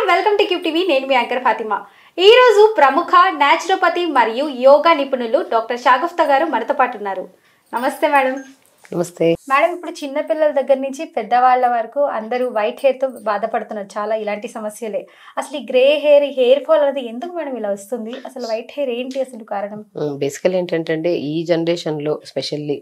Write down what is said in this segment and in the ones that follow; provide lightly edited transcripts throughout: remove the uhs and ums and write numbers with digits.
Welcome to cube TV. నేను మీ anchor Fatima. ఈ రోజు ప్రముఖ న్యాచురోపతి మరియు యోగా నిపుణులు డాక్టర్ షాగుఫ్తా గారు మనతో పాటు ఉన్నారు. నమస్తే మేడం. నమస్తే మేడం, ఇప్పుడు చిన్న పిల్లల దగ్గర నుంచి పెద్దవాళ్ళ వరకు అందరూ వైట్ హెయిర్ తో బాధపడుతున్నారు. చాలా ఇలాంటి సమస్యలే. అసలు ఈ గ్రే హెయిర్ ఫాల్ అనేది ఎందుకు మేడం ఇలా వస్తుంది? అసలు వైట్ హెయిర్ ఏంటి అసలు కారణం? బేసికల్ ఏంటంటే ఈ జనరేషన్ లో స్పెషల్లీ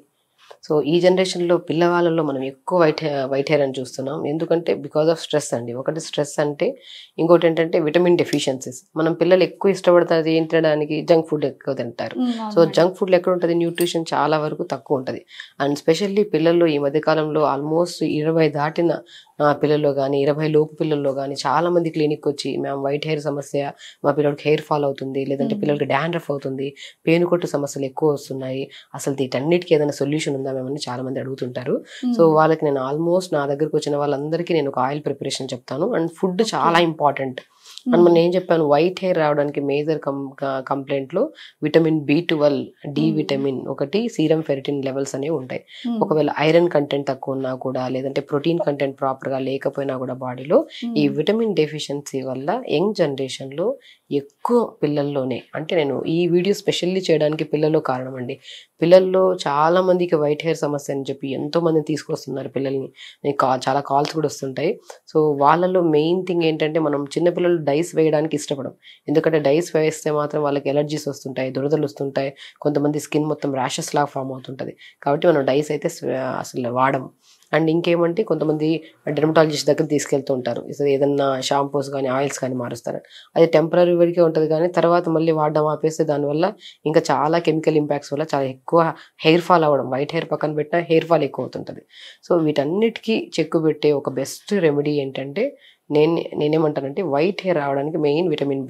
ఈ జనరేషన్ లో పిల్లవాళ్ళలో మనం ఎక్కువ వైట్ హెయిర్ అని చూస్తున్నాం. ఎందుకంటే బికాస్ ఆఫ్ స్ట్రెస్ అండి. ఒకటి స్ట్రెస్ అంటే, ఇంకోటి ఏంటంటే విటమిన్ డెఫిషియన్సీస్. మనం పిల్లలు ఎక్కువ ఇష్టపడతారు ఏం తినడానికి, జంక్ ఫుడ్ ఎక్కువ తింటారు. జంక్ ఫుడ్ ఎక్కడ ఉంటుంది, న్యూట్రిషన్ చాలా వరకు తక్కువ ఉంటుంది. అండ్ స్పెషల్లీ పిల్లల్లో ఈ మధ్య కాలంలో ఆల్మోస్ట్ 20 దాటిన పిల్లల్లో కానీ 20 లోపు పిల్లల్లో కానీ చాలా మంది క్లినిక్ వచ్చి మ్యామ్ వైట్ హెయిర్ సమస్య, మా పిల్లలకి హెయిర్ ఫాల్ అవుతుంది, లేదంటే పిల్లలకి డాండ్రఫ్ అవుతుంది, పేనుకొట్టు సమస్యలు ఎక్కువ వస్తున్నాయి, అసలు వీటన్నిటికీ ఏదైనా సొల్యూషన్ ఉందా మేమని చాలా మంది అడుగుతుంటారు. వాళ్ళకి నేను ఆల్మోస్ట్ నా దగ్గరకు వచ్చిన వాళ్ళందరికీ నేను ఒక ఆయిల్ ప్రిపరేషన్ చెప్తాను. అండ్ ఫుడ్ చాలా ఇంపార్టెంట్. అండ్ మనం ఏం చెప్పాను, వైట్ హెయిర్ రావడానికి మేజర్ కంప్లైంట్ లో విటమిన్ B12, డి విటమిన్ ఒకటి, సీరం ఫెరిటిన్ లెవెల్స్ అనేవి ఉంటాయి. ఒకవేళ ఐరన్ కంటెంట్ తక్కువ ఉన్నా కూడా, లేదంటే ప్రోటీన్ కంటెంట్ ప్రాపర్ గా లేకపోయినా కూడా బాడీలో ఈ విటమిన్ డెఫిషియన్సీ వల్ల యంగ్ జనరేషన్ లో ఎక్కువ పిల్లల్లోనే, అంటే నేను ఈ వీడియో స్పెషల్లీ చేయడానికి పిల్లల్లో కారణం అండి. పిల్లల్లో చాలా మందికి వైట్ హెయిర్ సమస్య అని చెప్పి ఎంతో మంది తీసుకొస్తున్నారు పిల్లల్ని. చాలా కాల్స్ కూడా వస్తుంటాయి. వాళ్ళలో మెయిన్ థింగ్ ఏంటంటే, మనం చిన్నపిల్లలు డైస్ వేయడానికి ఇష్టపడం. ఎందుకంటే డైస్ వేస్తే మాత్రం వాళ్ళకి ఎలర్జీస్ వస్తుంటాయి, దురదలు వస్తుంటాయి, కొంతమంది స్కిన్ మొత్తం ర్యాషెస్ లాగా ఫామ్ అవుతుంటుంది. కాబట్టి మనం డైస్ అయితే అసలు వాడము. అండ్ ఇంకేమంటే, కొంతమంది డెర్మటాలజిస్ట్ దగ్గర తీసుకెళ్తూ ఉంటారు. ఏదన్నా షాంపూస్ కానీ ఆయిల్స్ కానీ మారుస్తారు. అది టెంపరీ వరకే ఉంటుంది, కానీ తర్వాత మళ్ళీ వాడడం ఆపేస్తే దానివల్ల ఇంకా చాలా కెమికల్ ఇంపాక్ట్స్ వల్ల చాలా ఎక్కువ హెయిర్ ఫాల్ అవ్వడం, వైట్ హెయిర్ పక్కన పెట్టినా హెయిర్ ఫాల్ ఎక్కువ అవుతుంటుంది. వీటన్నిటికీ చెక్కు పెట్టే ఒక బెస్ట్ రెమెడీ ఏంటంటే, నేనేమంటానంటే, వైట్ హెయిర్ రావడానికి మెయిన్ విటమిన్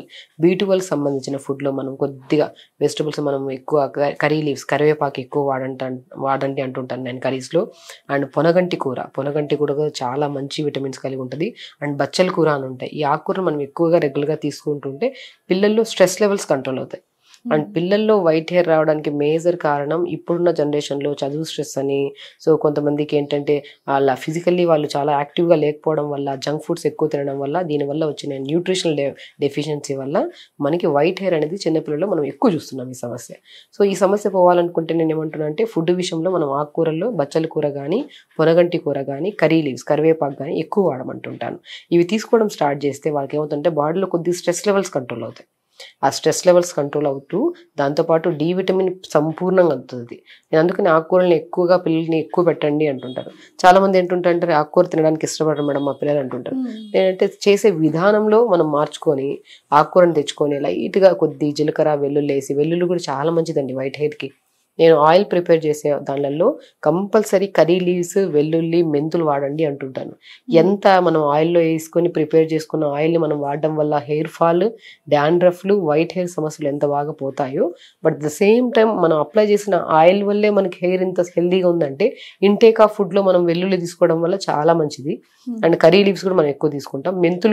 B12 సంబంధించిన ఫుడ్లో మనం కొద్దిగా వెజిటబుల్స్ మనం ఎక్కువ కర్రీ లీవ్స్, కరివేపాకు ఎక్కువ వాడండి అంటుంటాను నేను కర్రీస్లో. అండ్ పొనగంటి కూర చాలా మంచి విటమిన్స్ కలిగి ఉంటుంది. అండ్ బచ్చల కూర అని ఉంటాయి. ఈ ఆకుకూర మనం ఎక్కువగా రెగ్యులర్గా తీసుకుంటుంటే పిల్లల్లో స్ట్రెస్ లెవెల్స్ కంట్రోల్ అవుతాయి. అండ్ పిల్లల్లో వైట్ హెయిర్ రావడానికి మేజర్ కారణం ఇప్పుడున్న జనరేషన్లో చదువు స్ట్రెస్ అని. కొంతమందికి ఏంటంటే ఫిజికల్లీ వాళ్ళు చాలా యాక్టివ్గా లేకపోవడం వల్ల, జంక్ ఫుడ్స్ ఎక్కువ తినడం వల్ల, దీనివల్ల వచ్చిన న్యూట్రిషనల్ డెఫిషియన్సీ వల్ల మనకి వైట్ హెయిర్ అనేది చిన్నపిల్లల్లో మనం ఎక్కువ చూస్తున్నాం ఈ సమస్య. ఈ సమస్య పోవాలనుకుంటే నేను ఏమంటున్నా అంటే, ఫుడ్ విషయంలో మనం ఆకుకూరల్లో బచ్చల కూర కానీ, పొనగంటి కూర కానీ, కర్రీ లీవ్స్, కరివేపాకు కానీ ఎక్కువ వాడమంటుంటాను. ఇవి తీసుకోవడం స్టార్ట్ చేస్తే వాళ్ళకి ఏమవుతుందంటే బాడీలో కొద్దిగా స్ట్రెస్ లెవెల్స్ కంట్రోల్ అవుతాయి. ఆ స్ట్రెస్ లెవెల్స్ కంట్రోల్ అవుతూ దాంతోపాటు డి విటమిన్ సంపూర్ణంగా అందుతుంది. నేను అందుకని ఆకుకూరలను ఎక్కువగా పిల్లల్ని ఎక్కువ పెట్టండి అంటుంటారు. చాలా మంది ఏంటుంటారంటే, ఆకుకూర తినడానికి ఇష్టపడరు మేడం మా పిల్లలు అంటుంటారు. నేనంటే చేసే విధానంలో మనం మార్చుకొని ఆకుకూరను తెచ్చుకొని లైట్గా కొద్ది జీలకర్ర, వెల్లుల్లి వేసి, వెల్లుల్లి కూడా చాలా మంచిదండి వైట్ హెయిర్కి. నేను ఆయిల్ ప్రిపేర్ చేసే దానిలో కంపల్సరీ కర్రీ లీవ్స్, వెల్లుల్లి, మెంతులు వాడండి అంటుంటాను. ఎంత మనం ఆయిల్లో వేసుకొని ప్రిపేర్ చేసుకున్న ఆయిల్ని మనం వాడడం వల్ల హెయిర్ ఫాల్, డాండ్రఫ్లు, వైట్ హెయిర్ సమస్యలు ఎంత బాగా పోతాయో, బట్ ద సేమ్ టైం మనం అప్లై చేసిన ఆయిల్ వల్లే మనకి హెయిర్ ఇంత హెల్దీగా ఉందంటే, ఇంటేక్ ఆఫ్ ఫుడ్లో మనం వెల్లుల్లి తీసుకోవడం వల్ల చాలా మంచిది. అండ్ కర్రీ లీవ్స్ కూడా మనం ఎక్కువ తీసుకుంటాం.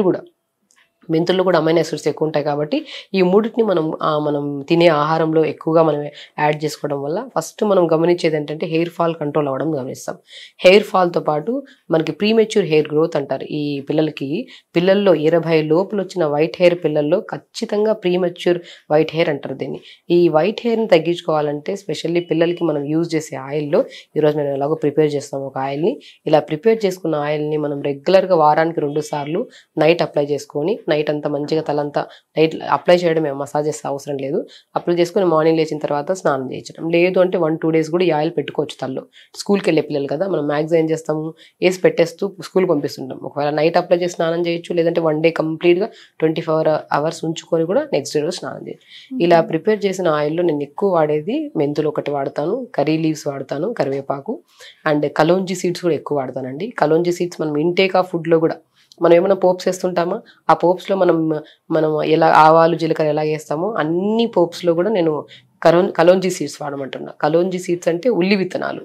మెంతుల్లో కూడా అమైనో యాసిడ్స్ ఎక్కువ ఉంటాయి. కాబట్టి ఈ మూడింటిని మనం తినే ఆహారంలో ఎక్కువగా మనం యాడ్ చేసుకోవడం వల్ల ఫస్ట్ మనం గమనించేది ఏంటంటే, హెయిర్ ఫాల్ కంట్రోల్ అవ్వడం గమనిస్తాం. హెయిర్ ఫాల్తో పాటు మనకి ప్రీమెచ్యూర్ హెయిర్ గ్రోత్ అంటారు. ఈ పిల్లల్లో 20 లోపల వచ్చిన వైట్ హెయిర్ పిల్లల్లో ఖచ్చితంగా ప్రీమెచ్యూర్ వైట్ హెయిర్ అంటారు దీన్ని. ఈ వైట్ హెయిర్ని తగ్గించుకోవాలంటే స్పెషల్లీ పిల్లలకి మనం యూజ్ చేసే ఆయిల్లో, ఈరోజు మేము ఎలాగో ప్రిపేర్ చేస్తాం ఒక ఆయిల్ని. ఇలా ప్రిపేర్ చేసుకున్న ఆయిల్ని మనం రెగ్యులర్గా వారానికి 2 సార్లు నైట్ అప్లై చేసుకొని, నైట్ అంతా మంచిగా తలంతా నైట్ అప్లై చేయడం, మసాజ్ చేస్తే అవసరం లేదు. అప్లై చేసుకుని మార్నింగ్ లేచిన తర్వాత స్నానం చేయించడం. లేదు అంటే 1-2 డేస్ కూడా ఈ ఆయిల్ పెట్టుకోవచ్చు తల్లో. స్కూల్కి వెళ్ళే పిల్లలు కదా, మనం మ్యాక్సిమం ఏం చేస్తాము, వేసి పెట్టేస్తూ స్కూల్ పంపిస్తుంటాం. ఒకవేళ నైట్ అప్లై చేసి స్నానం చేయొచ్చు, లేదంటే 1 డే కంప్లీట్గా 24 అవర్స్ ఉంచుకొని కూడా నెక్స్ట్ డే రోజు స్నానం చేయొచ్చు. ఇలా ప్రిపేర్ చేసిన ఆయిల్లో నేను ఎక్కువ వాడేది మెంతులు ఒకటి వాడతాను, కర్రీ లీవ్స్ వాడతాను, కరివేపాకు, అండ్ కలోంజీ సీడ్స్ కూడా ఎక్కువ వాడతానండి. కలోంజీ సీడ్స్ మనం ఇంటేక్ ఆఫ్ ఫుడ్లో కూడా, మనం ఏమైనా పోప్స్ వేస్తుంటామా, ఆ పోప్స్లో మనం ఎలా ఆవాలు, జీలకర్ర ఎలా వేస్తామో అన్ని పోప్స్లో కూడా నేను కలోంజీ సీడ్స్ వాడమంటున్నా. కలోంజీ సీడ్స్ అంటే ఉల్లి విత్తనాలు.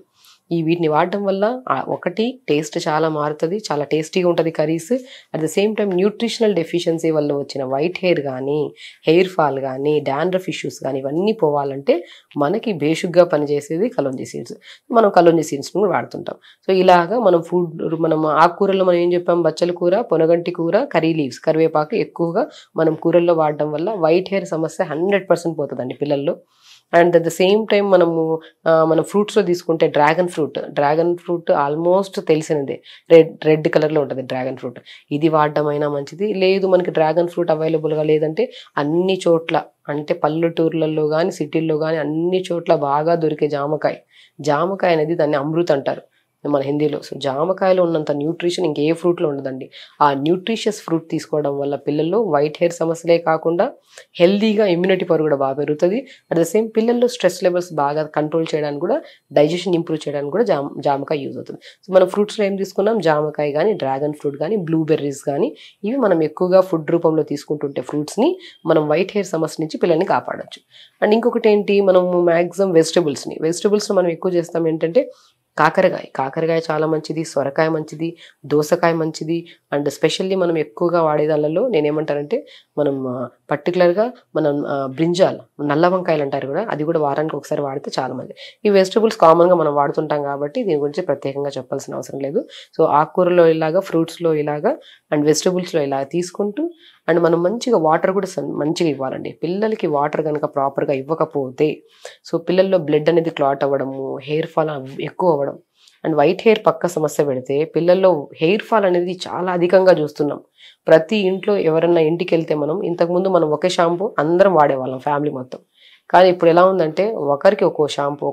వీటిని వాడడం వల్ల ఒకటి టేస్ట్ చాలా మారుతుంది, చాలా టేస్టీగా ఉంటుంది curries. At the same time nutritional deficiency వల్ల వచ్చిన వైట్ హెయిర్ కానీ, హెయిర్ ఫాల్ కానీ, డాండ్రఫ్ ఇష్యూస్ కానీ ఇవన్నీ పోవాలంటే మనకి బేసిక్గా పనిచేసేది కలోంజీ సీడ్స్. మనం కలోంజీ సీడ్స్ కూడా వాడుతుంటాం. సో ఇలాగా మనం ఆకుకూరల్లో మనం ఏం చెప్పాం, బచ్చల కూర, పొనగంటి కూర, కర్రీ లీవ్స్, కరివేపాకు ఎక్కువగా మనం కూరల్లో వాడడం వల్ల వైట్ హెయిర్ సమస్య 100% పోతుందండి పిల్లల్లో. And at the same time మనం ఫ్రూట్స్లో తీసుకుంటే డ్రాగన్ ఫ్రూట్ ఆల్మోస్ట్ తెలిసినదే, రెడ్ కలర్లో ఉంటుంది డ్రాగన్ ఫ్రూట్. ఇది వాడడం అయినా మంచిది. లేదు మనకి డ్రాగన్ ఫ్రూట్ అవైలబుల్గా లేదంటే అన్ని చోట్ల, అంటే పల్లెటూర్లలో కానీ సిటీల్లో కానీ అన్ని చోట్ల బాగా దొరికే జామకాయ అనేది దాన్ని అమృత్ అంటారు మన హిందీలో. సో జామకాయలో ఉన్నంత న్యూట్రిషన్ ఇంకే ఫ్రూట్లో ఉండదండి. ఆ న్యూట్రిషియస్ ఫ్రూట్ తీసుకోవడం వల్ల పిల్లల్లో వైట్ హెయిర్ సమస్యలే కాకుండా హెల్దీగా ఇమ్యూనిటీ పవర్ కూడా బాగా పెరుగుతుంది. అట్ ద సేమ్ పిల్లల్లో స్ట్రెస్ లెవెల్స్ బాగా కంట్రోల్ చేయడానికి కూడా, డైజెషన్ ఇంప్రూవ్ చేయడానికి కూడా జామకాయ యూజ్ అవుతుంది. సో మనం ఫ్రూట్స్లో ఏం తీసుకున్నాం, జామకాయ కానీ, డ్రాగన్ ఫ్రూట్ కానీ, బ్లూబెర్రీస్ కానీ, ఇవి మనం ఎక్కువగా ఫుడ్ రూపంలో తీసుకుంటుంటే ఫ్రూట్స్ని మనం వైట్ హెయిర్ సమస్య నుంచి పిల్లల్ని కాపాడచ్చు. అండ్ ఇంకొకటి ఏంటి, మనం మ్యాక్సిమం వెజిటబుల్స్ని మనం ఎక్కువ చేస్తాం ఏంటంటే కాకరకాయ చాలా మంచిది, సొరకాయ మంచిది, దోసకాయ మంచిది. అండ్ స్పెషల్లీ మనం ఎక్కువగా వాడేదాళ్ళలో నేనేమంటానంటే, మనం పర్టికులర్గా మనం బ్రింజాల్, నల్ల వంకాయలు అంటారు కూడా, అది కూడా వారానికి ఒకసారి వాడితే చాలా మంచిది. ఈ వెజిటబుల్స్ కామన్గా మనం వాడుతుంటాం కాబట్టి దీని గురించి ప్రత్యేకంగా చెప్పాల్సిన అవసరం లేదు. సో ఆకుకూరలో ఇలాగా, ఫ్రూట్స్లో ఇలాగా, అండ్ వెజిటబుల్స్లో ఇలా తీసుకుంటూ, అండ్ మనం మంచిగా వాటర్ కూడా మంచిగా ఇవ్వాలండి. పిల్లలకి వాటర్ కనుక ప్రాపర్గా ఇవ్వకపోతే సో పిల్లల్లో బ్లడ్ అనేది క్లాట్ అవ్వడము, హెయిర్ ఫాల్ ఎక్కువ అవ్వడం, అండ్ వైట్ హెయిర్ పక్క సమస్య పెడితే పిల్లల్లో హెయిర్ ఫాల్ అనేది చాలా అధికంగా చూస్తున్నాం. ప్రతి ఇంట్లో ఎవరన్నా ఇంటికి వెళ్తే ఇంతకుముందు మనం ఒకే షాంపూ అందరం వాడేవాళ్ళం ఫ్యామిలీ మొత్తం. కానీ ఇప్పుడు ఎలా ఉందంటే ఒకరికి ఒక్కో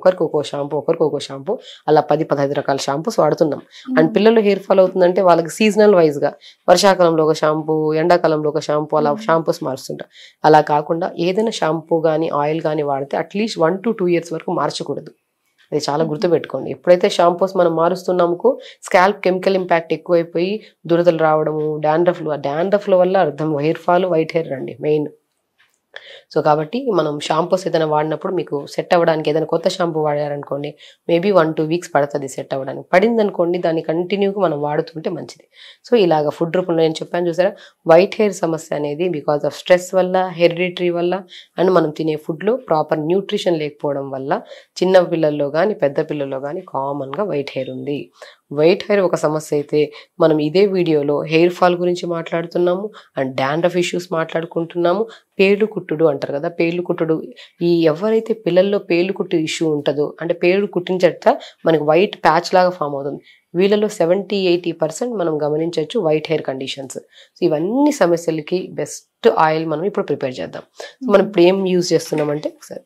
షాంపూ అలా 10-15 రకాల షాంపూస్ వాడుతున్నాం. అండ్ పిల్లలు హెయిర్ ఫాల్ అవుతుందంటే వాళ్ళకి సీజనల్ వైజ్గా వర్షాకాలంలో ఒక షాంపూ, ఎండాకాలంలో ఒక షాంపూ, అలా షాంపూస్ మారుస్తుంటాం. అలా కాకుండా ఏదైనా షాంపూ కానీ, ఆయిల్ కానీ వాడితే అట్లీస్ట్ 1 to 2 years వరకు మార్చకూడదు. అది చాలా గుర్తుపెట్టుకోండి. ఎప్పుడైతే షాంపూస్ మనం మారుస్తున్నామో స్కాల్ప్ కెమికల్ ఇంపాక్ట్ ఎక్కువైపోయి దురదలు రావడము, డాండ్రఫ్ల వల్ల అర్థం హెయిర్ ఫాల్, వైట్ హెయిర్ అండి మెయిన్. సో కాబట్టి మనం షాంపూస్ ఏదైనా వాడినప్పుడు మీకు సెట్ అవ్వడానికి ఏదైనా కొత్త షాంపూ వాడారనుకోండి, మేబీ 1-2 weeks పడుతుంది సెట్ అవ్వడానికి. పడింది అనుకోండి, దాన్ని కంటిన్యూగా మనం వాడుతుంటే మంచిది. సో ఇలాగ ఫుడ్ రూపంలో నేను చెప్పాను చూసారా, వైట్ హెయిర్ సమస్య అనేది బికాస్ ఆఫ్ స్ట్రెస్ వల్ల, హెరిడిటరీ వల్ల, అండ్ మనం తినే ఫుడ్లో ప్రాపర్ న్యూట్రిషన్ లేకపోవడం వల్ల చిన్న పిల్లల్లో కానీ, పెద్ద పిల్లల్లో కానీ కామన్గా వైట్ హెయిర్ ఉంది. వైట్ హెయిర్ ఒక సమస్య అయితే మనం ఇదే వీడియోలో హెయిర్ ఫాల్ గురించి మాట్లాడుతున్నాము, అండ్ డాండ్రఫ్ ఇష్యూస్ మాట్లాడుకుంటున్నాము. పేర్లు కుట్టుడు అంటారు కదా, పేర్లు కుట్టుడు, ఎవరైతే పిల్లల్లో పేర్లు కుట్టు ఇష్యూ ఉంటుందో, అంటే పేర్లు కుట్టించట మనకి వైట్ ప్యాచ్ లాగా ఫామ్ అవుతుంది, వీళ్ళలో 70-80% మనం గమనించవచ్చు వైట్ హెయిర్ కండిషన్స్. సో ఇవన్నీ సమస్యలకి బెస్ట్ ఆయిల్ మనం ఇప్పుడు ప్రిపేర్ చేద్దాం. సో మనం ఇప్పుడు ఏం యూజ్ చేస్తున్నామంటే ఒకసారి,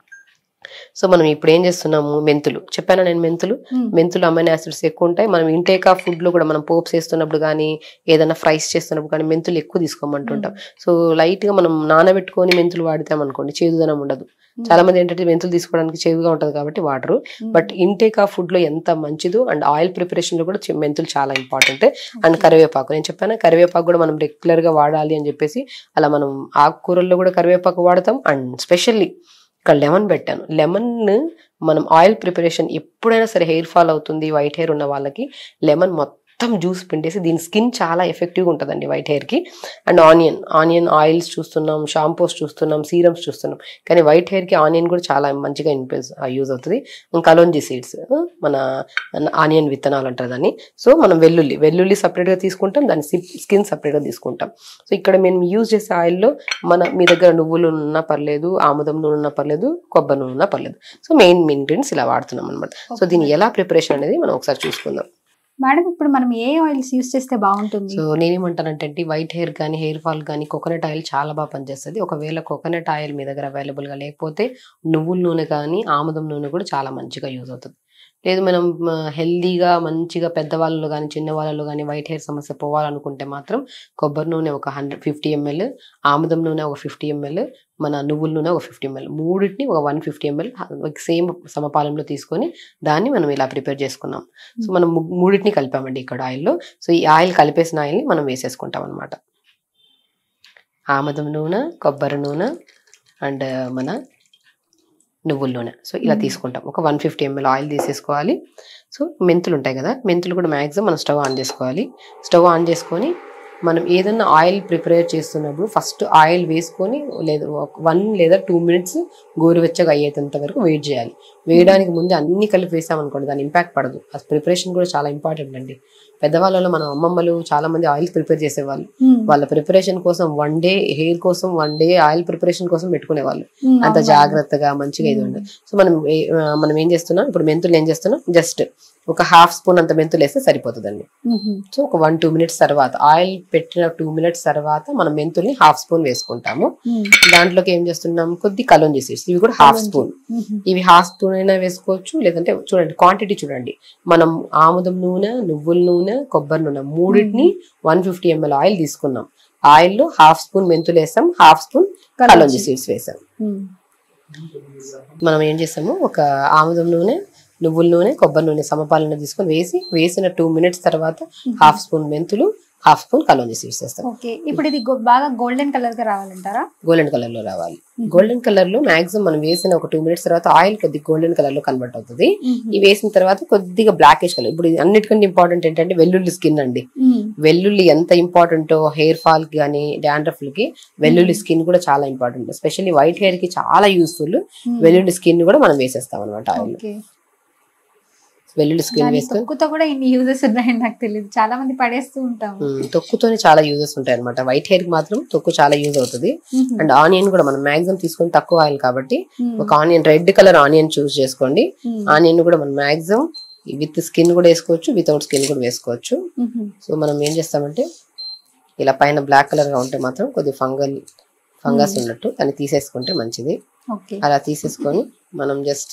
సో మనం ఇప్పుడు ఏం చేస్తున్నాము, మెంతులు చెప్పానా నేను, మెంతులు అమైనో యాసిడ్స్ ఎక్కువ ఉంటాయి. మనం ఇంటేక్ ఆఫ్ ఫుడ్ లో కూడా మనం పోప్స్ వేస్తున్నప్పుడు కానీ, ఏదైనా ఫ్రైస్ చేస్తున్నప్పుడు కానీ మెంతులు ఎక్కువ తీసుకోమంటుంటాం. సో లైట్ గా మనం నానబెట్టుకొని మెంతులు వాడితాం అనుకోండి, చేదుదనం ఉండదు. చాలా మంది ఏంటంటే మెంతులు తీసుకోవడానికి చేదుగా ఉంటది కాబట్టి వాడరు. బట్ ఇంటేక్ ఆఫ్ ఫుడ్ లో ఎంత మంచిదో, అండ్ ఆయిల్ ప్రిపరేషన్ లో కూడా మెంతులు చాలా ఇంపార్టెంట్. అండ్ కరివేపాకు, నేను చెప్పాను కరివేపాకు కూడా మనం రెగ్యులర్ గా వాడాలి అని చెప్పేసి, అలా మనం ఆకుకూరల్లో కూడా కరివేపాకు వాడతాం. అండ్ స్పెషల్లీ ఇక్కడ లెమన్ పెట్టాను. లెమన్ మనం ఆయిల్ ప్రిపరేషన్ ఎప్పుడైనా సరే, హెయిర్ ఫాల్ అవుతుంది వైట్ హెయిర్ ఉన్న వాళ్ళకి, లెమన్ మొత్తం జ్యూస్ పిండేసి, దీని స్కిన్ చాలా ఎఫెక్టివ్గా ఉంటుందండి వైట్ హెయిర్కి. అండ్ ఆనియన్ ఆయిల్స్ చూస్తున్నాం, షాంపూస్ చూస్తున్నాం, సీరమ్స్ చూస్తున్నాం, కానీ వైట్ హెయిర్కి ఆనియన్ కూడా చాలా మంచిగా యూజ్ అవుతుంది. కలోంజీ సీడ్స్, మన ఆనియన్ విత్తనాలు అంటారు దాన్ని. సో మనం వెల్లుల్లి సపరేట్గా తీసుకుంటాం, దాని స్కిన్ సపరేట్గా తీసుకుంటాం. సో ఇక్కడ మేము యూజ్ చేసే ఆయిల్లో మీ దగ్గర నువ్వులు ఉన్నా పర్లేదు, ఆముదం నూనె ఉన్నా పర్లేదు, కొబ్బరి నూనె ఉన్నా పర్లేదు. సో మెయిన్ ఇంగ్రీడియంట్స్ ఇలా వాడుతున్నాం అనమాట. సో దీన్ని ఎలా ప్రిపరేషన్ అనేది మనం ఒకసారి చూసుకుందాం. మేడం ఇప్పుడు మనం ఏ ఆయిల్స్ యూస్ చేస్తే బాగుంటుంది? సో నేనేమంటానంటే వైట్ హెయిర్ కానీ, హెయిర్ ఫాల్ కానీ కోకోనట్ ఆయిల్ చాలా బాగా పనిచేస్తుంది. ఒకవేళ కోకోనట్ ఆయిల్ మీ దగ్గర అవైలబుల్గా లేకపోతే నువ్వుల నూనె కానీ, ఆముదం నూనె కూడా చాలా మంచిగా యూజ్ అవుతుంది. లేదు మనం హెల్దీగా మంచిగా పెద్దవాళ్ళలో కానీ, చిన్న వాళ్ళలో కానీ వైట్ హెయిర్ సమస్య పోవాలనుకుంటే మాత్రం కొబ్బరి నూనె ఒక 150 ml, ఆముదం నూనె ఒక 50 ml, మన నువ్వుల నూనె ఒక 50 ml, మూడింటిని ఒక 150 ml సేమ్ సమపాలంలో తీసుకొని దాన్ని మనం ఇలా ప్రిపేర్ చేసుకున్నాం. సో మనం మూడింటిని కలిపామండి ఇక్కడ ఆయిల్లో. సో ఈ ఆయిల్ కలిపేసిన ఆయిల్ని మనం వేసేసుకుంటాం అనమాట. ఆముదం నూనె, కొబ్బరి నూనె అండ్ మన నువ్వుల నూనె. సో ఇలా తీసుకుంటాం. ఒక 150 ml ఆయిల్ తీసేసుకోవాలి. సో మెంతులు ఉంటాయి కదా, మెంతులు కూడా మ్యాక్సిమం మనం స్టవ్ ఆన్ చేసుకోవాలి. స్టవ్ ఆన్ చేసుకొని మనం ఏదన్నా ఆయిల్ ప్రిపేర్ చేస్తున్నప్పుడు ఫస్ట్ ఆయిల్ వేసుకొని లేదా 1 లేదా 2 మినిట్స్ గోరువెచ్చగా అయ్యేంత వరకు వెయిట్ చేయాలి. వేయడానికి ముందే అన్ని కలిపి వేసామనుకోండి దాని ఇంపాక్ట్ పడదు. ఆ ప్రిపరేషన్ కూడా చాలా ఇంపార్టెంట్ అండి. పెద్దవాళ్ళలో మన అమ్మమ్మలు చాలా మంది ఆయిల్ ప్రిపేర్ చేసేవాళ్ళు. వాళ్ళ ప్రిపరేషన్ కోసం 1 డే హెయిర్ కోసం 1 డే ఆయిల్ ప్రిపరేషన్ కోసం పెట్టుకునేవాళ్ళు. అంత జాగ్రత్తగా మంచిగా ఇది ఉండదు. సో మనం ఏం చేస్తున్నాం ఇప్పుడు, మెంతులు ఏం చేస్తున్నాం, జస్ట్ ఒక 1/2 స్పూన్ అంత మెంతులు వేస్తే సరిపోతుందండి. సో ఒక 1-2 మినిట్స్ తర్వాత ఆయిల్ పెట్టిన 2 మినిట్స్ తర్వాత మనం మెంతుల్ని 1/2 స్పూన్ వేసుకుంటాము. దాంట్లోకి ఏం చేస్తున్నాం, కొద్ది కలోంజీ సీడ్స్, ఇవి కూడా 1/2 స్పూన్. ఇవి 1/2 స్పూన్ అయినా వేసుకోవచ్చు, లేదంటే చూడండి క్వాంటిటీ చూడండి. మనం ఆముదం నూనె, నువ్వుల నూనె, కొబ్బరి నూనె మూడింటిని 150 ml ఆయిల్ తీసుకున్నాం. ఆయిల్లో 1/2 స్పూన్ మెంతులు వేసాం, 1/2 స్పూన్ కలోంజీ సీడ్స్ వేసాం. మనం ఏం చేసాము, ఒక ఆముదం నూనె, నువ్వుల నూనె, కొబ్బరి నూనె సమపాలన తీసుకొని వేసిన 2 మినిట్స్ తర్వాత 1/2 స్పూన్ మెంతులు, 1/2 స్పూన్ కలోంజీ సీడ్స్ వేస్తాం. ఓకే, ఇప్పుడు ఇది బాగా గోల్డెన్ కలర్ గా రావాలంటారా? గోల్డెన్ కలర్ లో రావాలి. గోల్డెన్ కలర్ లో మాక్సిమం మనం వేసిన ఒక 2 మినిట్స్ తర్వాత ఆయిల్ కొద్దిగా గోల్డెన్ కలర్ లో కన్వర్ట్ అవుతుంది. ఇవి వేసిన తర్వాత కొద్దిగా బ్లాకిష్ కలర్. ఇప్పుడు అన్నిటికంటే ఇంపార్టెంట్ ఏంటంటే వెల్లుల్లి స్కిన్ అండి. వెల్లుల్లి ఎంత ఇంపార్టెంటో హెయిర్ ఫాల్ కి కానీ డాండ్రఫ్ కి వెల్లుల్లి స్కిన్ కూడా చాలా ఇంపార్టెంట్. ఎస్పెషల్లీ వైట్ హెయిర్ కి చాలా యూస్ఫుల్. వెల్లుల్లి స్కిన్ కూడా మనం వేసేస్తాం అనమాట ఆయిల్. వెల్లుల్లి స్కిన్ వేసుకొని తొక్కుతో కూడా ఇన్ని యూజెస్ ఉన్నాయని నాకు తెలియదు. చాలా మంది పడేస్తూ ఉంటాం. తొక్కుతోనే చాలా యూజెస్ ఉంటాయి అనమాట. వైట్ హెయిర్ కి మాత్రం తొక్కు చాలా యూజ్ అవుతుంది. అండ్ ఆనియన్ కూడా మనం మాక్సిమం తీసుకొని తక్కువ ఆయిల్ కాబట్టి ఒక onion, red colour onion choose చేసుకోండి. ఆనియన్ కూడా మనం మాక్సిమం విత్ స్కిన్ కూడా వేసుకోవచ్చు, వితౌట్ స్కిన్ కూడా వేసుకోవచ్చు. సో మనం ఏం చేస్తామంటే ఇలా పైన బ్లాక్ కలర్ గా ఉంటే మాత్రం కొద్దిగా ఫంగస్ ఉన్నట్టు దాన్ని తీసేసుకుంటే మంచిది. అలా తీసేసుకొని మనం జస్ట్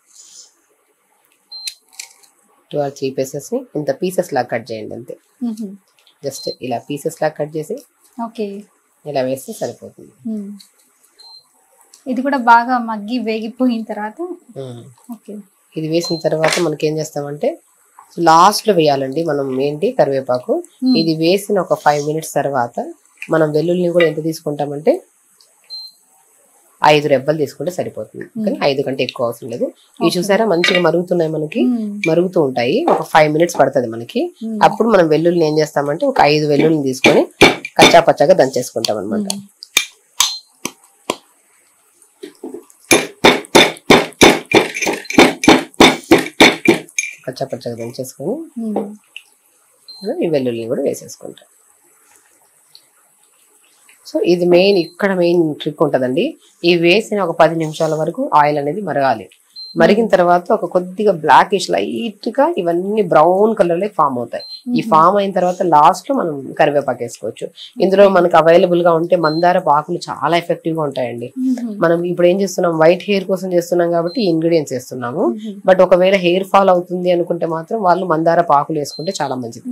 2 or 3 పీసెస్ ని ఇంత పీసెస్ లాగా కట్ చేయండి అంతే. జస్ట్ ఇలా పీసెస్ లాగా కట్ చేసి ఇలా వేస్తే సరిపోతుంది. ఇది కూడా బాగా మగ్గి వేగిపోయిన తర్వాత ఇది వేసిన తర్వాత మనకి ఏం చేస్తామంటే లాస్ట్ లో వేయాలండి మనం ఏంటి, కరివేపాకు. ఇది వేసిన ఒక 5 మినిట్స్ తర్వాత మనం వెల్లుల్లిని కూడా ఎంత తీసుకుంటామంటే 5 రెబ్బలు తీసుకుంటే సరిపోతుంది. కానీ 5 కంటే ఎక్కువ అవసరం లేదు. ఇవి చూసారా మంచిగా మరుగుతున్నాయి, మనకి మరుగుతూ ఉంటాయి. ఒక 5 మినిట్స్ పడుతుంది మనకి. అప్పుడు మనం వెల్లుల్లిని ఏం చేస్తామంటే ఒక 5 వెల్లుల్లిని తీసుకొని కచ్చా పచ్చాగా దంచేసుకుంటాం అనమాట. కచ్చా పచ్చగా దంచేసుకొని ఈ వెల్లుల్లిని కూడా వేసేసుకుంటాం. సో ఇది మెయిన్ ట్రిక్ ఉంటుందండి. ఇవి వేసిన ఒక 10 నిమిషాల వరకు ఆయిల్ అనేది మరగాలి. మరిగిన తర్వాత ఒక కొద్దిగా బ్లాకిష్ లైట్ గా ఇవన్నీ బ్రౌన్ కలర్ లో ఫామ్ అవుతాయి. ఈ ఫామ్ అయిన తర్వాత లాస్ట్ లో మనం కరివేపాకు వేసుకోవచ్చు. ఇందులో మనకు అవైలబుల్ గా ఉంటే మందార ఆకులు చాలా ఎఫెక్టివ్ గా ఉంటాయండి. మనం ఇప్పుడు ఏం చేస్తున్నాం, వైట్ హెయిర్ కోసం చేస్తున్నాం కాబట్టి ఇంగ్రీడియంట్స్ వేస్తున్నాము. బట్ ఒకవేళ హెయిర్ ఫాల్ అవుతుంది అనుకుంటే మాత్రం వాళ్ళు మందార ఆకులు వేసుకుంటే చాలా మంచిది.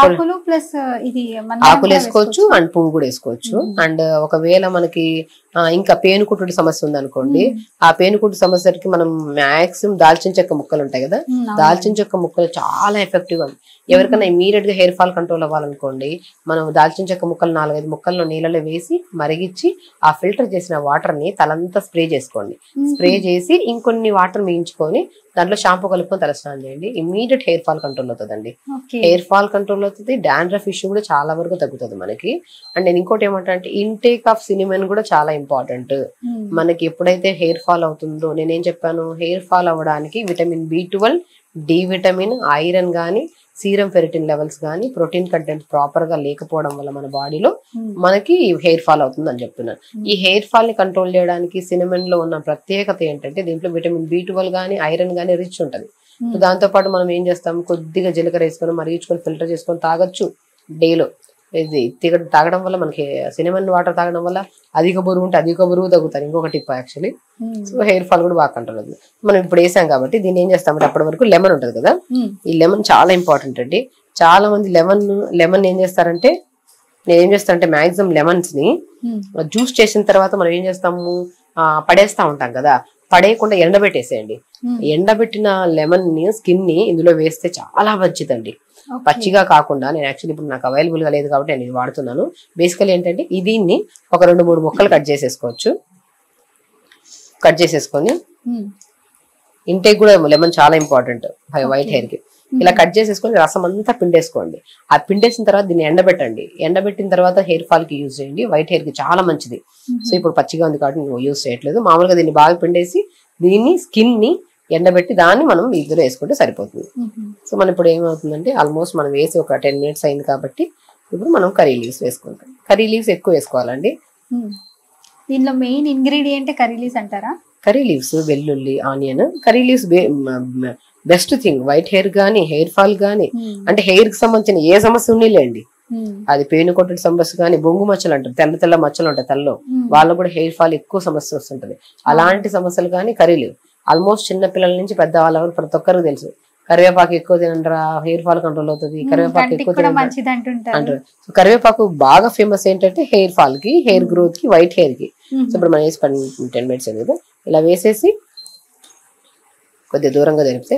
ఆకులు వేసుకోవచ్చు అండ్ పువ్వు కూడా వేసుకోవచ్చు. అండ్ ఒకవేళ మనకి ఇంకా పేనుకుట్టుడి సమస్య ఉంది అనుకోండి, ఆ పేనుకుట్టు సమస్యకి మనం మాక్సిమం దాల్చిన చెక్క ముక్కలు ఉంటాయి కదా, దాల్చిన చెక్క ముక్కలు చాలా ఎఫెక్టివ్ గా. ఎవరికైనా ఇమీడియట్ గా హెయిర్ ఫాల్ కంట్రోల్ అవ్వాలనుకోండి, మనం దాల్చిన చెక్క ముక్కలు 4-5 ముక్కల్లో నీళ్ళలో వేసి మరిగించి ఆ ఫిల్టర్ చేసిన వాటర్ ని తలంతా స్ప్రే చేసుకోండి. స్ప్రే చేసి ఇంకొన్ని వాటర్ మించుకొని దాంట్లో షాంపూ కలుపుకొని తలస్నానం చేయండి. ఇమీడియట్ హెయిర్ ఫాల్ కంట్రోల్ అవుతుందండి. హెయిర్ ఫాల్ కంట్రోల్ అవుతుంది, డాండ్రఫ్ ఇష్యూ కూడా చాలా వరకు తగ్గుతుంది మనకి. అండ్ నేను ఇంకోటి ఏమంటే ఇంటేక్ ఆఫ్ సినిమన్ కూడా చాలా ఇంపార్టెంట్. మనకి ఎప్పుడైతే హెయిర్ ఫాల్ అవుతుందో, నేనేం చెప్పాను, హెయిర్ ఫాల్ అవ్వడానికి vitamin B12, D vitamin, iron గానీ, సీరం ఫెరిటిన్ లెవెల్స్ కానీ, ప్రోటీన్ కంటెంట్ ప్రాపర్ గా లేకపోవడం వల్ల మన బాడీలో మనకి హెయిర్ ఫాల్ అవుతుంది అని చెప్తున్నాను. ఈ హెయిర్ ఫాల్ ని కంట్రోల్ చేయడానికి సినమన్ లో ఉన్న ప్రత్యేకత ఏంటంటే దీంట్లో విటమిన్ B12 గానీ, ఐరన్ గానీ రిచ్ ఉంటది. దాంతో పాటు మనం ఏం చేస్తాం, కొద్దిగా జీలకర్ర వేసుకొని మరిగించుకొని ఫిల్టర్ చేసుకొని తాగొచ్చు డేలో. ఇది తాగడం వల్ల మనకి సినమన్ వాటర్ తాగడం వల్ల అధిక బరువు ఉంటే అధిక బరువు తగ్గుతారు. ఇంకొక tip actually. So hair fall కూడా బాగా కంట్రోల్ అవుతుంది. మనం ఇప్పుడు వేసాం కాబట్టి దీన్ని ఏం చేస్తామంటే అప్పటి వరకు లెమన్ ఉంటది కదా, ఈ లెమన్ చాలా ఇంపార్టెంట్ అండి. చాలా మంది లెమన్ ఏం చేస్తారంటే, నేను ఏం చేస్తానంటే మాక్సిమం లెమన్స్ ని జ్యూస్ చేసిన తర్వాత మనం ఏం చేస్తాము, పడేస్తా ఉంటాం కదా, పడేయకుండా ఎండబెట్టేసేయండి. ఎండబెట్టిన లెమన్ ని స్కిన్ ని ఇందులో వేస్తే చాలా మంచిదండి. పచ్చిగా కాకుండా, నేను యాక్చువల్లీ ఇప్పుడు నాకు అవైలబుల్ గా లేదు కాబట్టి నేను ఇది వాడుతున్నాను. బేసికలీ ఏంటంటే దీన్ని ఒక 2-3 ముక్కలు కట్ చేసేసుకోవచ్చు. కట్ చేసేసుకొని ఇంటేక్ కూడా లెమన్ చాలా ఇంపార్టెంట్ వైట్ హెయిర్ కి. ఇలా కట్ చేసేసుకొని రసం అంతా పిండేసుకోండి. ఆ పిండేసిన తర్వాత దీన్ని ఎండబెట్టండి. ఎండబెట్టిన తర్వాత హెయిర్ ఫాల్ కి యూజ్ చేయండి. వైట్ హెయిర్ కి చాలా మంచిది. సో ఇప్పుడు పచ్చిగా ఉంది కాబట్టి నేను యూజ్ చేయట్లేదు. మామూలుగా దీన్ని బాగా పిండేసి దీన్ని స్కిన్ ని ఎండబెట్టి దాన్ని మనం ఇద్దరు వేసుకుంటే సరిపోతుంది. సో మనం ఇప్పుడు ఏమవుతుందంటే ఆల్మోస్ట్ మనం వేసి ఒక 10 minutes అయింది కాబట్టి ఇప్పుడు మనం కర్రీ లీవ్స్ వేసుకుంటాం. కర్రీ లీవ్స్ ఎక్కువ వేసుకోవాలండి. దీనిలో మెయిన్ ఇంగ్రీడియంట్ కర్రీ లీవ్స్ అంటారా? కర్రీ లీవ్స్, వెల్లుల్లి, onion. Curry leaves best thing. White hair గానీ, హెయిర్ ఫాల్ గానీ, అంటే హెయిర్ కి సంబంధించిన ఏ సమస్య ఉన్నీలేండి, అది పేను కొట్టడి సమస్య కానీ, బొంగు మచ్చలు అంటారు, తెల్ల తెల్ల మచ్చలు ఉంటాయి తలలో, వాళ్ళకు కూడా హెయిర్ ఫాల్ ఎక్కువ సమస్య వస్తుంటది. అలాంటి సమస్యలు కానీ కర్రీ లీవ్. ఆల్మోస్ట్ చిన్న పిల్లల నుంచి పెద్ద వాళ్ళ వరకు ప్రతి ఒక్కరికి తెలుసు. కరివేపాకు ఎక్కువ తినంటారా హెయిర్ ఫాల్ కంట్రోల్ అవుతుంది, కరివేపాకు ఎక్కువ అంటారు. సో కరివేపాకు బాగా ఫేమస్ ఏంటంటే హెయిర్ ఫాల్ కి, హెయిర్ గ్రోత్ కి, వైట్ హెయిర్ కి. సో ఇప్పుడు మనం వేసి 10 minutes అనేది ఇలా వేసేసి కొద్దిగా దూరంగా జరిపితే,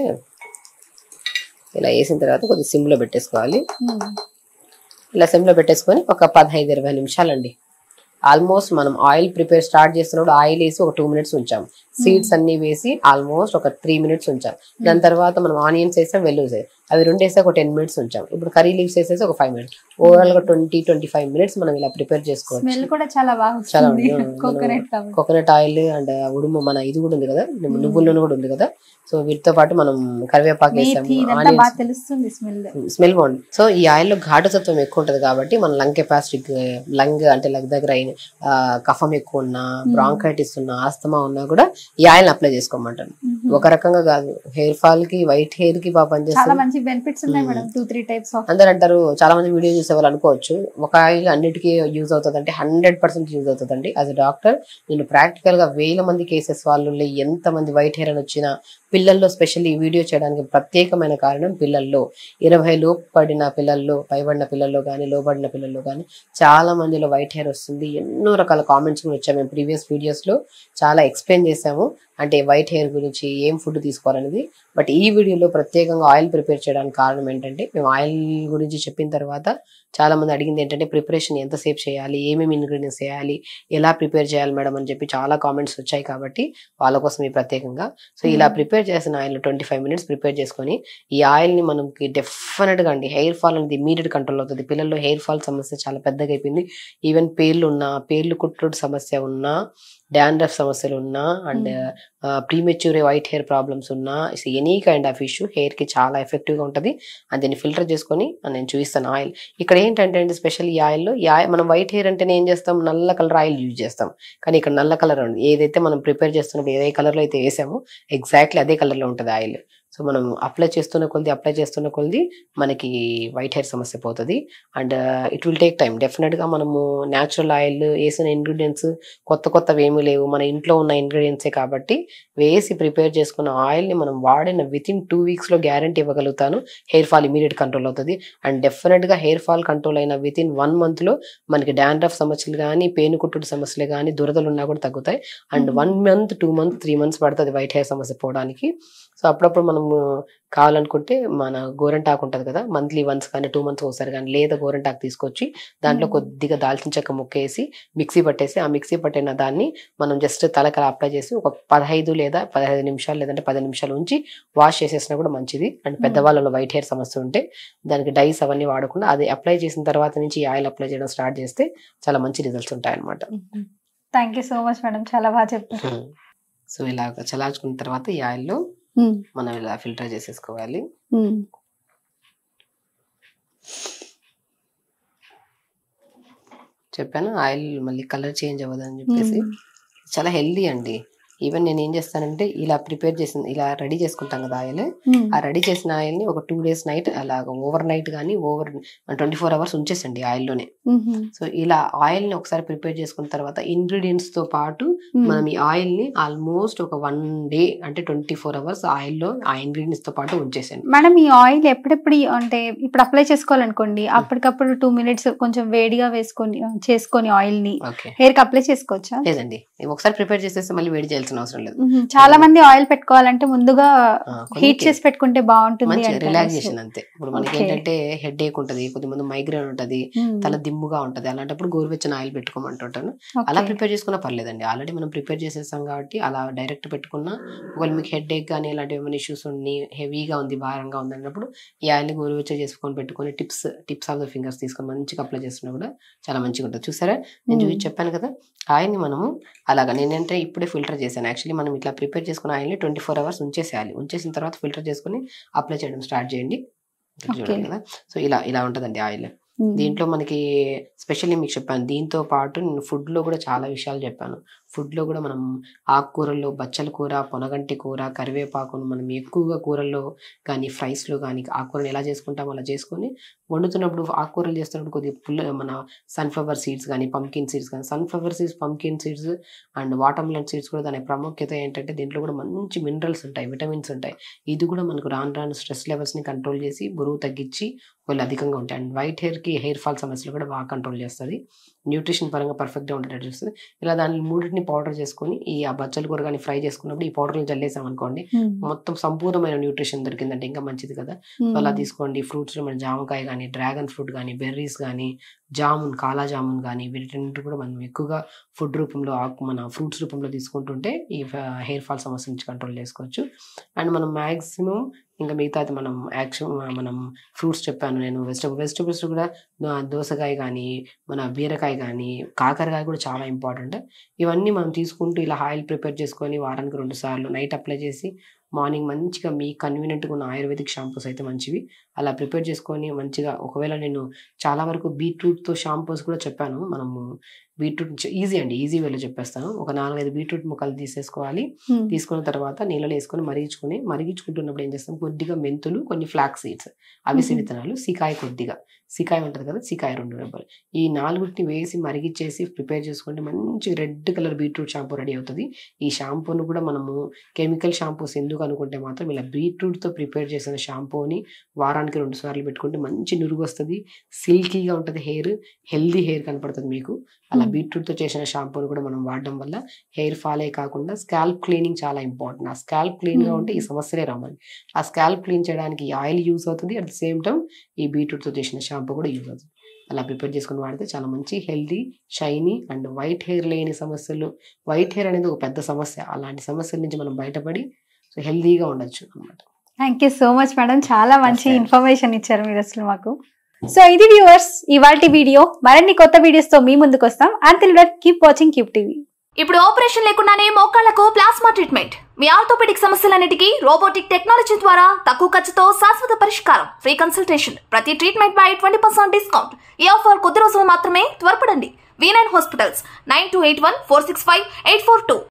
ఇలా వేసిన తర్వాత కొద్దిగా సిమ్ లో పెట్టేసుకోవాలి. ఇలా సిమ్ లో పెట్టేసుకొని ఒక 15-20 నిమిషాలండి. ఆల్మోస్ట్ మనం ఆయిల్ ప్రిపేర్ స్టార్ట్ చేస్తున్నప్పుడు ఆయిల్ వేసి ఒక 2 minutes ఉంచాం. సీడ్స్ అన్ని వేసి ఆల్మోస్ట్ ఒక 3 minutes ఉంచాం. దాని తర్వాత మనం ఆనియన్స్ వేసాం, వెల్లుల్లి అవి 2 వేసి ఒక 10 minutes ఉంచాం. ఇప్పుడు కర్రీ లీవ్స్ వేసేసి ఒక 5 minutes. ఓవరాల్ గా 20-25 minutes మనం ఇలా ప్రిపేర్ చేసుకోవచ్చు. చాలా కోకోనట్ ఆయిల్ అండ్ ఉడుము మన ఇది కూడా ఉంది కదా, నువ్వుల నూనె కూడా ఉంది కదా. సో వీటితో పాటు మనం కరివేపాకు వేసాము, స్మెల్ బాగుంది. సో ఈ ఆయిల్ లో ఘాటుతత్వం ఎక్కువ ఉంటది కాబట్టి మన లంగ్ కెపాసిటీ, లంగ్ అంటే లంగ్ దగ్గర అయిన కఫం ఎక్కువ ఉన్నా, బ్రాంకైటిస్ ఉన్నా, ఆస్తమా ఉన్నా కూడా ఈ ఆయిల్ అప్లై చేసుకోమంటాను. ఒక రకంగా కాదు, హెయిర్ ఫాల్ కి, వైట్ హెయిర్ కి బాగా పనిచేస్తుంది. అందరు అంటారు, చాలా మంది వీడియో చూసే వాళ్ళు అనుకోవచ్చు ఒక ఆయిల్ అన్నిటికీ యూజ్ అవుతుంది అంటే 100% యూజ్ అవుతుందండి. యాజ్ అ డాక్టర్ నేను ప్రాక్టికల్ గా 1000 మంది కేసెస్ వాళ్ళు ఎంత మంది వైట్ హెయిర్ అని వచ్చినా, పిల్లల్లో స్పెషల్లీ ఈ వీడియో చేయడానికి ప్రత్యేకమైన కారణం పిల్లల్లో 20 లోపు పడిన పిల్లల్లో, పైబడిన పిల్లల్లో కానీ, లోబడిన పిల్లల్లో కానీ చాలా మందిలో వైట్ హెయిర్ వస్తుంది. ఎన్నో రకాల కామెంట్స్ కూడా వచ్చాము. మేము ప్రీవియస్ వీడియోస్ లో చాలా ఎక్స్ప్లెయిన్ చేసాము అంటే వైట్ హెయిర్ గురించి, ఏం ఫుడ్ తీసుకోవాలనేది. బట్ ఈ వీడియోలో ప్రత్యేకంగా ఆయిల్ ప్రిపేర్ చేయడానికి కారణం ఏంటంటే, మేము ఆయిల్ గురించి చెప్పిన తర్వాత చాలా మంది అడిగింది ఏంటంటే ప్రిపరేషన్ ఎంతసేపు చేయాలి, ఏమేమి ఇంగ్రీడియంట్స్ చేయాలి, ఎలా ప్రిపేర్ చేయాలి మేడం అని చెప్పి చాలా కామెంట్స్ వచ్చాయి. కాబట్టి వాళ్ళ కోసం ఈ ప్రత్యేకంగా. సో ఇలా ప్రిపేర్ చేసిన ఆయిల్ 25 minutes ప్రిపేర్ చేసుకొని ఈ ఆయిల్ ని మనకి డెఫినెట్ గా అండి హెయిర్ ఫాల్ అనేది ఇమీడియట్ కంట్రోల్ అవుతుంది. పిల్లల్లో హెయిర్ ఫాల్ సమస్య చాలా పెద్దగా అయిపోయింది. ఈవెన్ పేర్లు ఉన్నా, పేర్లు కుట్టుడు సమస్య ఉన్నా, డాండ్రఫ్ సమస్యలు ఉన్నా, and premature white hair problems ఉన్నా, any kind of issue hair కి చాలా ఎఫెక్టివ్ గా ఉంటుంది. అండ్ దీన్ని ఫిల్టర్ చేసుకొని నేను చూపిస్తాను ఆయిల్. ఇక్కడ ఏంటంటే స్పెషల్ ఈ ఆయిల్లో మనం వైట్ హెయిర్ అంటేనే ఏం చేస్తాం, నల్ల కలర్ ఆయిల్ యూజ్ చేస్తాం. కానీ ఇక్కడ నల్ల కలర్ ఉంది. ఏదైతే మనం ప్రిపేర్ చేస్తున్నప్పుడు ఏ కలర్ లో అయితే వేసామో ఎగ్జాక్ట్లీ అదే కలర్ లో ఉంటుంది ఆయిల్. సో మనం అప్లై చేస్తున్న కొద్ది మనకి వైట్ హెయిర్ సమస్య పోతుంది. And it will take time. Definite గా మనము న్యాచురల్ ఆయిల్ వేసిన ఇంగ్రీడియంట్స్ కొత్తవి ఏమీ లేవు, మన ఇంట్లో ఉన్న ఇంగ్రీడియంట్సే కాబట్టి వేసి ప్రిపేర్ చేసుకున్న ఆయిల్ ని మనం వాడిన వితిన్ 2 weeks లో గ్యారంటీ ఇవ్వగలుగుతాను హెయిర్ ఫాల్ ఇమీడియట్ కంట్రోల్ అవుతుంది. అండ్ డెఫినెట్ గా హెయిర్ ఫాల్ కంట్రోల్ అయిన వితిన్ 1 month లో మనకి డాండ్రఫ్ సమస్యలు కానీ, పేను కుట్టుడు సమస్యలు కానీ, దురదలు ఉన్నా కూడా తగ్గుతాయి. అండ్ 1 month, 2 months, 3 months పడుతుంది వైట్ హెయిర్ సమస్య పోవడానికి. సో అప్పుడప్పుడు మనము కావాలనుకుంటే మన గోరంటాకు ఉంటుంది కదా, మంత్లీ వన్స్ కానీ 2 months ఒకసారి కానీ, లేదా గోరంటాకు తీసుకొచ్చి దాంట్లో కొద్దిగా దాల్చిన చెక్క ముక్క వేసి మిక్సీ పట్టేసి, ఆ మిక్సీ పట్టిన దాన్ని మనం జస్ట్ తలకల అప్లై చేసి ఒక 15 లేదా 15 నిమిషాలు లేదంటే 10 నిమిషాలు ఉంచి వాష్ చేసేసినా కూడా మంచిది. అండ్ పెద్దవాళ్ళలో వైట్ హెయిర్ సమస్య ఉంటే దానికి డైస్ అవన్నీ వాడకుండా అది అప్లై చేసిన తర్వాత నుంచి ఈ ఆయిల్ అప్లై చేయడం స్టార్ట్ చేస్తే చాలా మంచి రిజల్ట్స్ ఉంటాయి అనమాట. Thank you so much madam, చాలా బాగా చెప్పారు. సో ఇలా చల్లార్చుకున్న తర్వాత ఈ ఆయిల్లో మనం ఇలా ఫిల్టర్ చేసేసుకోవాలి. చెప్పాను ఆయిల్ మళ్ళీ కలర్ చేంజ్ అవ్వదు అని చెప్పేసి. చాలా హెల్దీ అండి. ఈవెన్ నేను ఏం చేస్తానంటే ఇలా ప్రిపేర్ చేసిన, ఇలా రెడీ చేసుకుంటాం కదా ఆయిల్, ఆ రెడీ చేసిన ఆయిల్ ని ఒక 2 days నైట్ అలా ఓవర్ నైట్ కానీ 24 hours ఉంచేసండి ఆయిల్లోనే. సో ఇలా ఆయిల్ ని ఒకసారి ప్రిపేర్ చేసుకున్న తర్వాత ఇంగ్రీడియంట్స్ తో పాటు మనం ఈ ఆయిల్ ని ఆల్మోస్ట్ ఒక 1 day అంటే 24 hours ఆయిల్లో ఆ ఇంగ్రీడియంట్స్ తో పాటు ఉంచేసండి. మేడం ఈ ఆయిల్ ఎప్పుడెప్పుడు అంటే ఇప్పుడు అప్లై చేసుకోవాలనుకోండి, అప్పటికప్పుడు 2 minutes కొంచెం వేడిగా చేసుకొని ఆయిల్ ని హెయిర్ కి అప్లై చేసుకోవచ్చా? లేదండి, ఒకసారి ప్రిపేర్ చేసేస్తే మళ్ళీ వేడి చేయాల్సిన అవసరం లేదు. చాలా మంది ఆయిల్ పెట్టుకోవాలంటే ముందుగా హీట్ చేసి పెట్టుకుంటే బాగుంటుంది, మంచి రిలాక్సేషన్ అంతే. ఇప్పుడు మనకి ఏంటంటే హెడ్ ఏక్ ఉంటది, కొద్దిమంది మైగ్రేన్ ఉంటది, తల దిమ్ముగా ఉంటది, అలాంటప్పుడు గోరువెచ్చని ఆయిల్ పెట్టుకోమంటుంటాను. అలా ప్రిపేర్ చేసుకున్నా పర్లేదండి. ఆల్రెడీ మనం ప్రిపేర్ చేసేస్తాం కాబట్టి అలా డైరెక్ట్ పెట్టుకున్నా, ఒకవేళ మీకు హెడ్ ఏక్ కానీ ఇలాంటి ఏమైనా ఇష్యూస్ ఉండి హెవీగా ఉంది, భారంగా ఉంది అన్నప్పుడు ఈ ఆయిల్ని గోరువెచ్చ చేసుకొని పెట్టుకొని టిప్స్ ఆఫ్ ద ఫింగర్స్ తీసుకొని మంచిగా అప్లై చేస్తున్నా కూడా చాలా మంచిగా ఉంటుంది. చూసారా, నేను చూసి చెప్పాను కదా. ఆయిల్ని మనము అలాగా నేనంటే ఇప్పుడే ఫిల్టర్ చేశాను. యాక్చువల్లీ మనం ఇట్లా ప్రిపేర్ చేసుకున్న ఆయిల్ని 24 hours ఉంచేసేయాలి. ఉంచేసిన తర్వాత ఫిల్టర్ చేసుకుని అప్లై చేయడం స్టార్ట్ చేయండి. చూడండి కదా, సో ఇలా ఉంటుందండి ఆయిల్. దీంట్లో మనకి స్పెషల్లీ మీకు చెప్పాను, దీంతో పాటు నేను ఫుడ్లో కూడా చాలా విషయాలు చెప్పాను. ఫుడ్లో కూడా మనం ఆకుకూరల్లో బచ్చల కూర, పొనగంటి కూర, కరివేపాకును మనం ఎక్కువగా కూరల్లో కానీ ఫ్రైస్లో కానీ ఆకుకూరను ఎలా చేసుకుంటామో అలా చేసుకొని వండుతున్నప్పుడు, ఆకుకూరలు చేస్తున్నప్పుడు కొద్దిగా మన సన్ఫ్లవర్ సీడ్స్ కానీ పంకిన్ సీడ్స్ కానీ, sunflower seeds, pumpkin seeds and watermelon seeds కూడా దాని ప్రాముఖ్యత ఏంటంటే దీంట్లో కూడా మంచి మినరల్స్ ఉంటాయి, విటమిన్స్ ఉంటాయి. ఇది కూడా మనకు రాను స్ట్రెస్ లెవెల్స్ని కంట్రోల్ చేసి బరువు తగ్గించి వాళ్ళు అధికంగా ఉంటాయి. అండ్ వైట్ హెయిర్కి, హెయిర్ ఫాల్ సమస్యలు కూడా బాగా కంట్రోల్ చేస్తుంది. న్యూట్రిషన్ పరంగా పర్ఫెక్ట్గా ఉండేటట్టు చేస్తుంది. ఇలా దాన్ని మూడింటిని పౌడర్ చేసుకొని ఆ బచ్చల కూర కానీ ఫ్రై చేసుకున్నప్పుడు ఈ పౌడర్ని జల్లేసాం అనుకోండి, మొత్తం సంపూర్ణమైన న్యూట్రిషన్ దొరికిందంటే ఇంకా మంచిది కదా. సో అలా తీసుకోండి. ఫ్రూట్స్లో మన జామకాయ కానీ, డ్రాగన్ ఫ్రూట్ కానీ, బెర్రీస్ కానీ, జామున్, కాలా జామున్ కానీ, వీటన్నిటి కూడా మనం ఎక్కువగా ఫుడ్ రూపంలో, మన ఫ్రూట్స్ రూపంలో తీసుకుంటుంటే ఈ హెయిర్ ఫాల్ సమస్య నుంచి కంట్రోల్ చేసుకోవచ్చు. అండ్ మనం మ్యాక్సిమం ఇంకా మిగతాది మనం ఫ్రూట్స్ చెప్పాను నేను. వెజిటబుల్స్ కూడా దోసకాయ కానీ, మన బీరకాయ కానీ, కాకరకాయ కూడా చాలా ఇంపార్టెంట్. ఇవన్నీ మనం తీసుకుంటూ ఇలా ఆయిల్ ప్రిపేర్ చేసుకొని వారానికి 2 సార్లు నైట్ అప్లై చేసి మార్నింగ్ మంచిగా మీ కన్వీనియంట్గా ఉన్న ఆయుర్వేదిక్ షాంపూస్ అయితే మంచివి అలా ప్రిపేర్ చేసుకొని మంచిగా, ఒకవేళ నేను చాలా వరకు బీట్రూట్తో షాంపూస్ కూడా చెప్పాను. మనము బీట్రూట్ ఈజీ వేలో చెప్పేస్తాను. ఒక 4-5 బీట్రూట్ ముక్కలు తీసేసుకోవాలి. తీసుకున్న తర్వాత నీళ్ళలో వేసుకొని మరిగించుకుంటున్నప్పుడు ఏం చేస్తాం, కొద్దిగా మెంతులు, కొన్ని ఫ్లాక్స్ సీడ్స్, అవిసె విత్తనాలు, సికాయ కొద్దిగా, సికాయ ఉంటుంది కదా, సికాయ 2 రెబ్బలు, ఈ 4టిని వేసి మరిగించేసి ప్రిపేర్ చేసుకుంటే మంచి red colour beetroot shampoo ready అవుతుంది. ఈ షాంపూను కూడా మనము కెమికల్ షాంపూస్ ఎందుకు అనుకుంటే మాత్రం ఇలా బీట్రూట్తో ప్రిపేర్ చేసిన షాంపూని వారానికి 2 సార్లు పెట్టుకుంటే మంచి నురుగు వస్తుంది, సిల్కీగా ఉంటుంది హెయిర్, హెల్దీ హెయిర్ కనపడుతుంది మీకు. అలా బీట్రూట్తో చేసిన షాంపూని కూడా మనం వాడడం వల్ల హెయిర్ ఫాలే కాకుండా స్కాల్ప్ క్లీనింగ్ చాలా ఇంపార్టెంట్. ఆ స్కాల్ప్ క్లీన్గా ఉంటే ఈ సమస్యలే రావాలి. ఆ స్కాల్ప్ క్లీన్ చేయడానికి ఈ ఆయిల్ యూజ్ అవుతుంది, అట్ ద సేమ్ టైం ఈ బీట్రూట్తో చేసిన షాంపూ కూడా యూజ్ అవుతుంది. అలా ప్రిపేర్ చేసుకుని వాడితే చాలా మంచి healthy, shiny and white hair లేని సమస్యలు. వైట్ హెయిర్ అనేది ఒక పెద్ద సమస్య, అలాంటి సమస్యల నుంచి మనం బయటపడి సో హెల్దీగా ఉండొచ్చు అనమాట. Thank you so much madam, చాలా మంచి ఇన్ఫర్మేషన్ ఇచ్చారు మీరు అసలు మాకు. సో ఇది వ్యూవర్స్ ఇవాల్టి వీడియో. మరిన్ని కొత్త వీడియోస్ తో మీ ముందుకు వస్తాం. Until that keep watching cube TV. ఇప్పుడు ఆపరేషన్ లేకుండానే మోకాళ్లకు ప్లాస్మా ట్రీట్మెంట్, మీ ఆర్థోపెడిక్ సమస్యలన్నిటికీ రోబోటిక్ టెక్నాలజీ ద్వారా తక్కువ ఖర్చుతో శాశ్వత పరిష్కారం, ఫ్రీ కన్సల్టేషన్, ప్రతి ట్రీట్మెంట్ పై 20% డిస్కౌంట్. ఈ ఆఫర్ కొద్ది రోజులు మాత్రమే, త్వరపడండి. V9 hospitals 9281465842.